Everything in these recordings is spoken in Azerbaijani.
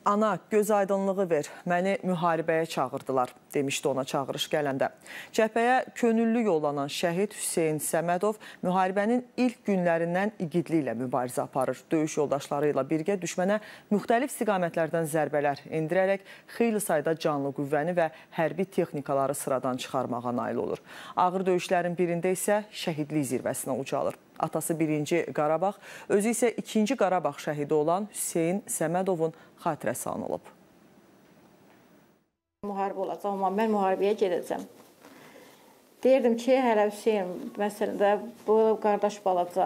Ana, göz aydınlığı ver, məni müharibəyə çağırdılar, demişdi ona çağırış gələndə. Cəbhəyə könüllü yollanan şəhid Hüseyn Səmədov müharibənin ilk günlərindən igidliklə mübarizə aparır. Döyüş yoldaşları ilə birgə düşmənə müxtəlif istiqamətlərdən zərbələr endirərək xeyli sayda canlı qüvvəni və hərbi texnikaları sıradan çıxarmağa nail olur. Ağır döyüşlərin birində isə şəhidlik zirvəsinə ucalır. Atası 1-ci Qarabağ, özü isə 2-ci Qarabağ şəhidi olan Hüseyn Səmədovun xatirəsi anılıb. Müharibə olacaq, amma mən müharibəyə gedəcəm. Deyirdim ki, hələ Hüseyn, məsələdə bu qardaş balaca,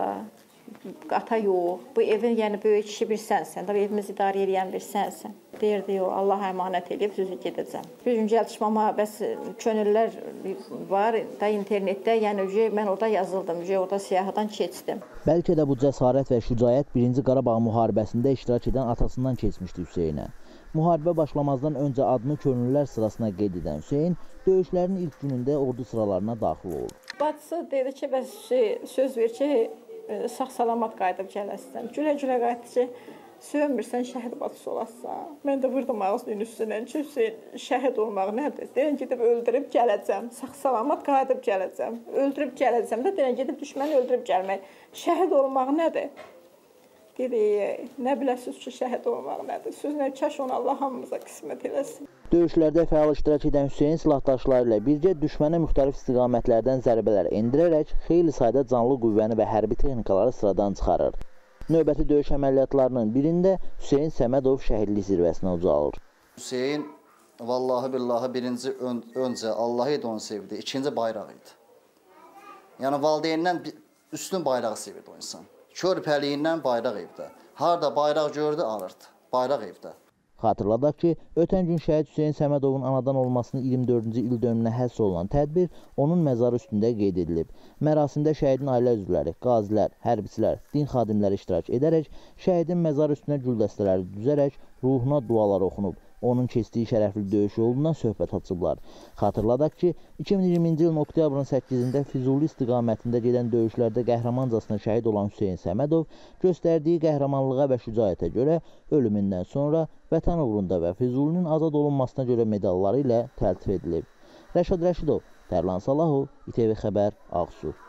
ata yox, bu evin yəni böyük kişi bir sənsən, evimizi idarə edən bir sənsən. Deyirdi, yox, Allah əmanət edib, sözü gedəcəm. Bir gün gəlişmama, bəs könüllülər var da internetdə, yəni mən orada yazıldım, orada siyahıdan keçdim. Bəlkə də bu cəsarət və şücaət 1-ci Qarabağ müharibəsində iştirak edən atasından keçmişdi Hüseynə. Müharibə başlamazdan öncə adını könüllülər sırasına qeyd edən Hüseyn, döyüşlərin ilk günündə ordu sıralarına daxil olur. Bacısı dedi ki, bəs söz ver ki, sağ-salamat qayıdıb gələsən. Gülə-gülə qayıtdı ki, söyünmürsən, şəhid bacısı olasın. Mən də vurdum ağzının üstündən ki, şəhid olmaq nədir? Deyən gedib öldürüb gələcəm, sağ-salamat qayıdıb gələcəm. Öldürüb gələcəm də, deyən gedib düşməni öldürüb gəlmək. Şəhid olmaq nədir? Dedi, nə biləsiniz ki, şəhid olmaq nədir? Sözlə kəş onu Allah hamımıza qismət eləsin. Döyüşlərdə fəal iştirak edən Hüseyn silahdaşları ilə birgə düşmənə müxtəlif istiqamətlərdən zərbələr endirərək xeyli sayda canlı qüvvəni və hərbi texnikaları sıradan çıxarır. Növbəti döyüş əməliyyatlarının birində Hüseyn Səmədov şəhidlik zirvəsinə ucalır. Hüseyn, vallahi billahi birinci öncə Allah idi onu sevdi, ikinci bayraq idi. Yəni valideynindən üstün bayrağı sevirdi o insan. Körpəliyindən bayraq evdə. Harada bayraq gördü, alırdı. Bayraq evdə. Xatırladaq ki, ötən gün şəhid Hüseyn Səmədovun anadan olmasının 24-cü il dönümünə həsr olunan tədbir onun məzarı üstündə qeyd edilib. Mərasimdə şəhidin ailə üzvləri, qazilər, hərbçilər, din xadimləri iştirak edərək şəhidin məzarı üstünə gül dəstələri düzərək ruhuna dualar oxunub. Onun keçdiyi şərəfli döyüş yolundan söhbət açıblar. Xatırladaq ki, 2020-ci ilin oktyabrın 8-də Füzuli istiqamətində gedən döyüşlərdə qəhrəmancasına şəhid olan Hüseyn Səmədov göstərdiyi qəhrəmanlığa və şücaətə görə ölümündən sonra Vətən uğrunda və Füzulinin azad olunmasına görə medalları ilə təltif edilib. Rəşad Rəşidov, Tərlan Salahov, İTV Xəbər, Ağsu.